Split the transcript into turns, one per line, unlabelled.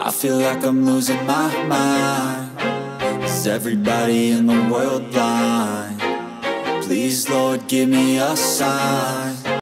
I feel like I'm losing my mind. Is everybody in the world blind? Please, Lord, give me a sign.